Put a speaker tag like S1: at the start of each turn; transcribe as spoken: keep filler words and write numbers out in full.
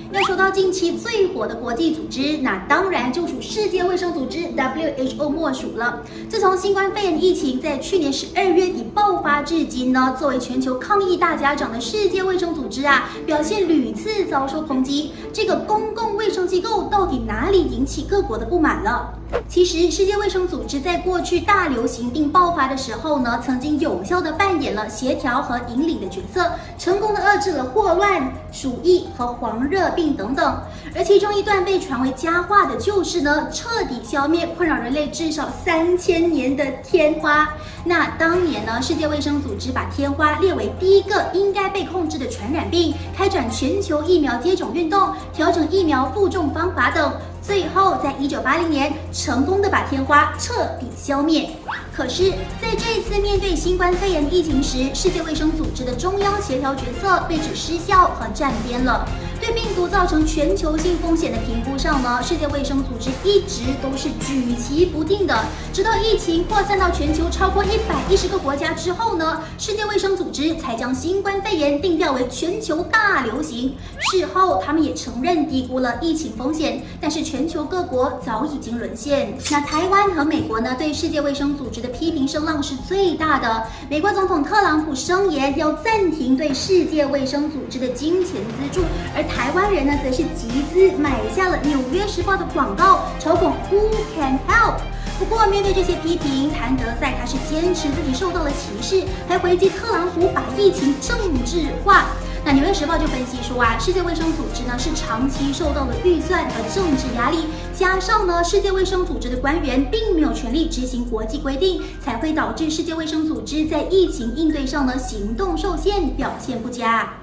S1: 要说到近期最火的国际组织，那当然就属世界卫生组织 W H O 莫属了。自从新冠肺炎疫情在去年十二月底爆发至今呢，作为全球抗疫大家长的世界卫生组织啊，表现屡次遭受抨击。这个公共卫生机构到底哪里引起各国的不满了？其实，世界卫生组织在过去大流行病爆发的时候呢，曾经有效地扮演了协调和引领的角色，成功地遏制了霍乱、鼠疫和黄热病等等。而其中一段被传为佳话的就是呢，彻底消灭困扰人类至少三千年的天花。那当年呢，世界卫生组织把天花列为第一个应该被控制的传染病，开展全球疫苗接种运动，调整疫苗负重方法等。最后，在一九八零年成功的把天花彻底消灭。可是，在这一次面对新冠肺炎疫情时，世界卫生组织的中央协调角色被指失效和站边了。对病毒造成全球性风险的评估上呢，世界卫生组织一直都是举棋不定的。直到疫情扩散到全球超过一百一十个国家之后呢，世界卫生组织才将新冠肺炎定调为全球大流行。事后，他们也承认低估了疫情风险，但是全球各国早已经沦陷。那台湾和美国呢，对世界卫生组织的批评声浪是最大的。美国总统特朗普声言要暂停对世界卫生组织的金钱资助，而台湾人呢，则是集资买下了《纽约时报》的广告，嘲讽 Who can help？ 不过，面对这些批评，谭德赛他是坚持自己受到了歧视，还回击特朗普把疫情政治化。那《纽约时报》就分析说啊，世界卫生组织呢是长期受到了预算和政治压力，加上呢世界卫生组织的官员并没有权力执行国际规定，才会导致世界卫生组织在疫情应对上呢行动受限，表现不佳。